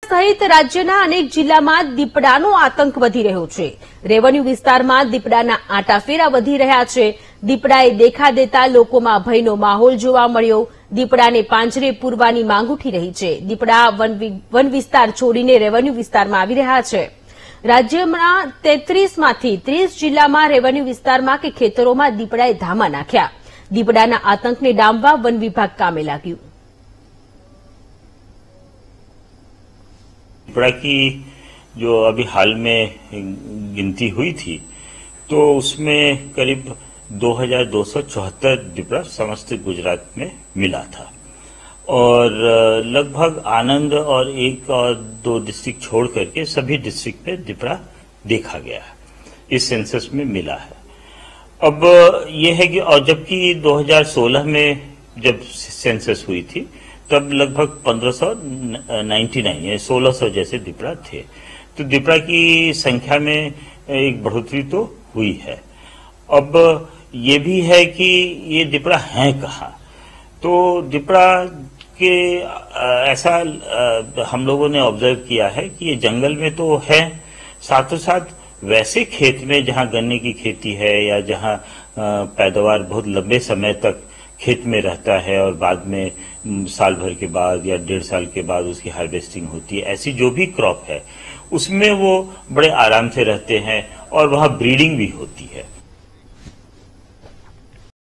સહિત રાજ્યના અનેક જિલ્લામાં દીપડાનો આતંક વધી રહ્યો છે। રેવન્યુ વિસ્તારમાં દીપડાના આંટાફેરા વધી રહ્યા છે। દીપડાએ દેખા દેતા લોકોમાં ભયનો માહોલ જોવા મળ્યો। દીપડાને પાંજરે પૂરવાની માંગ ઉઠી રહી છે। દીપડા વન વિસ્તાર છોડીને રેવન્યુ વિસ્તારમાં આવી રહ્યા છે। રાજ્યમાં 33 માંથી 30 જિલ્લામાં રેવન્યુ વિસ્તારમાં કે ખેતરોમાં દીપડાએ ધામા નાખ્યા। દીપડાના આતંકને ડામવા વન વિભાગ કામે લાગ્યું। दीपड़ा की जो अभी हाल में गिनती हुई थी तो उसमें करीब 2274 दीपड़ा समस्त गुजरात में मिला था और लगभग आनंद और एक और दो डिस्ट्रिक्ट छोड़ करके सभी डिस्ट्रिक्ट में दीपड़ा देखा गया है, इस सेंसस में मिला है। अब ये है कि और जबकि 2016 में जब सेंसस हुई थी तब लगभग 1599 या 1600 जैसे दीपड़ा थे, तो दीपड़ा की संख्या में एक बढ़ोतरी तो हुई है। अब ये भी है कि ये दीपड़ा हैं कहाँ, तो दीपड़ा के ऐसा हम लोगों ने ऑब्जर्व किया है कि ये जंगल में तो है, साथों साथ वैसे खेत में जहाँ गन्ने की खेती है या जहाँ पैदावार बहुत लंबे समय तक खेत में रहता है और बाद में साल भर के बाद या 1.5 साल के बाद उसकी हार्वेस्टिंग होती है, ऐसी जो भी क्रॉप है उसमें वो बड़े आराम से रहते हैं और वहाँ ब्रीडिंग भी होती है।